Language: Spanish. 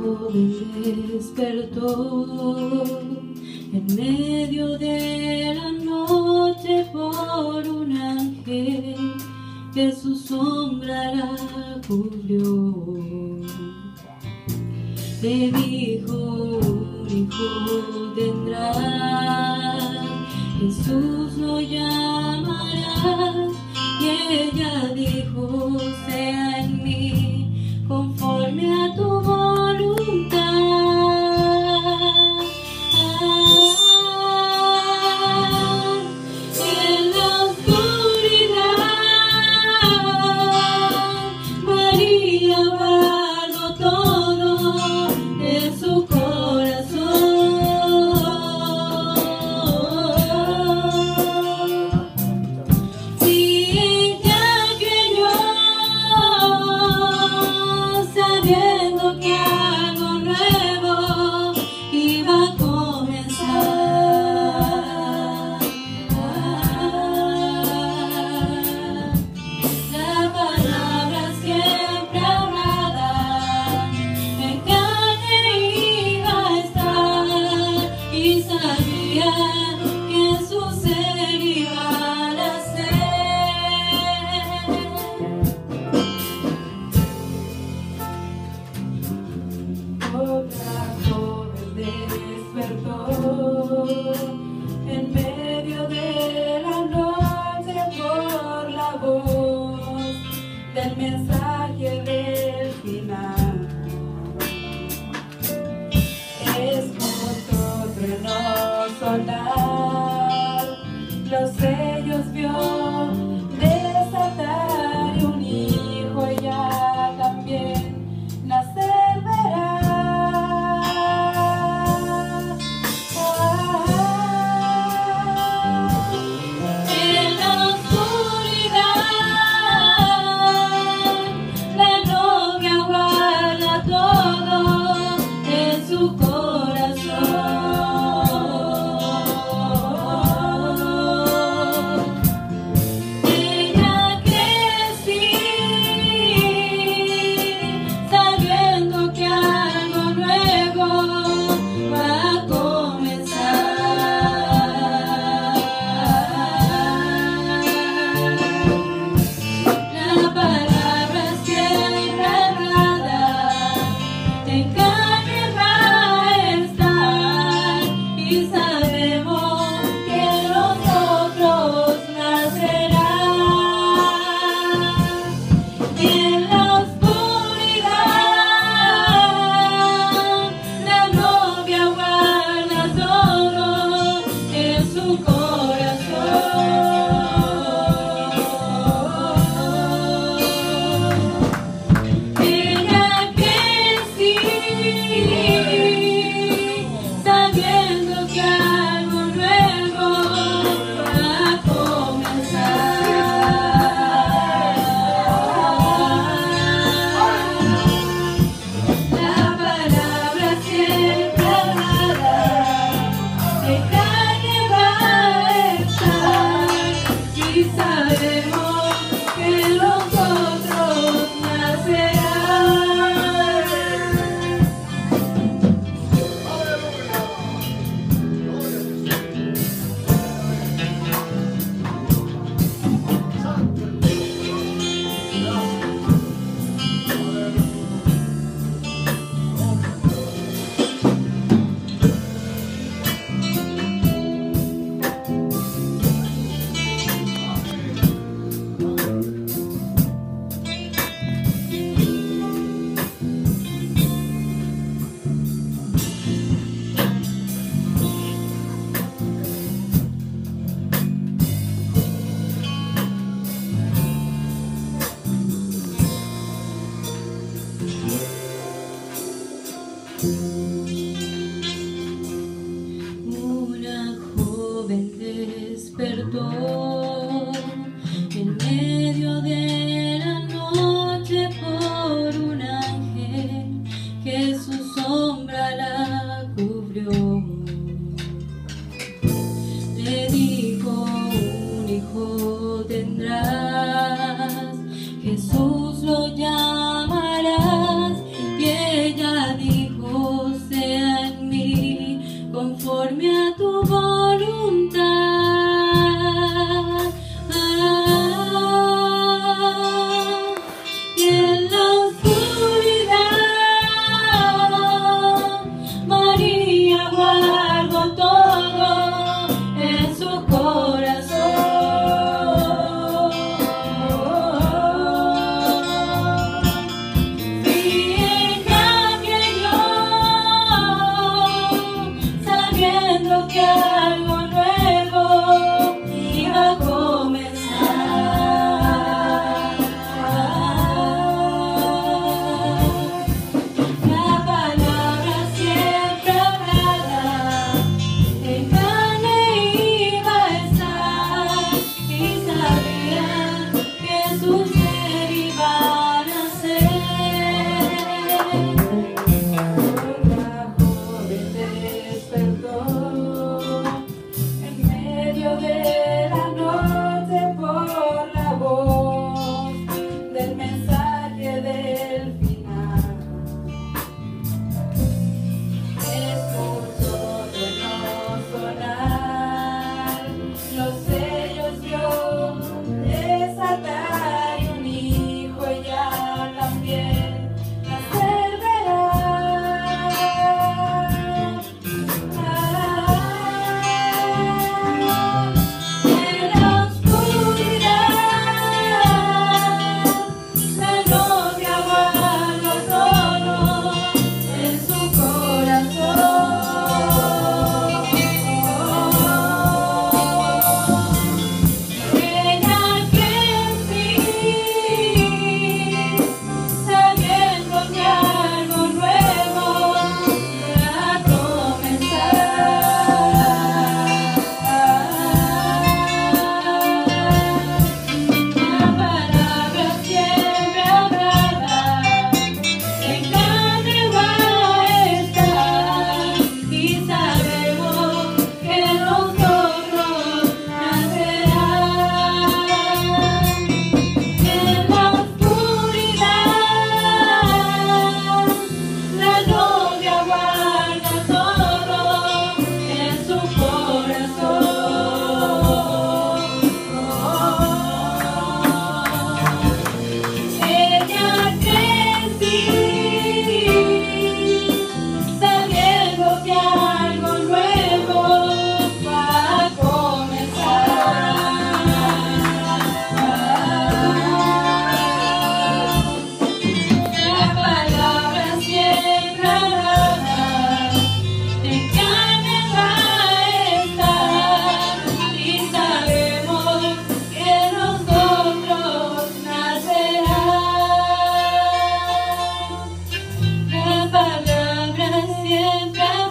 joven despertó en medio de la noche por un ángel que su sombra la cubrió. Le dijo: un hijo tendrás, Jesús lo llamarás. Y ella dijo: sea en mí conforme a tu voluntad. Y en la oscuridad María guardó todo en su corazón. Si ella creyó, sabiendo que algo nuevo iba a comenzar. La palabra siempre hablada en carne iba a estar, y sabía que en su ser iba a nacer. Otra joven despertó en medio de la noche por la voz del mensaje del final. Escuchó trueno sonar, los sellos vio desatar, y un hijo ya también nacer verá. En la oscuridad la novia guarda todo en su corazón. Ella crecí sabiendo que algo nuevo va a comenzar. La palabra siempre hablada en carne va a estar, y sabemos que nosotros nacerá. Y en la oscuridad la novia guarda todo en su corazón. Ella crecí sabiendo que algo nuevo va a comenzar. La palabra siempre hablada de carne va a estar, y sabemos que nosotros nacerá. Una joven despertó en medio de la noche por un ángel que su sombra la cubrió. Le dijo: un hijo tendrás, Jesús lo llamarás. Y ella dijo: siempre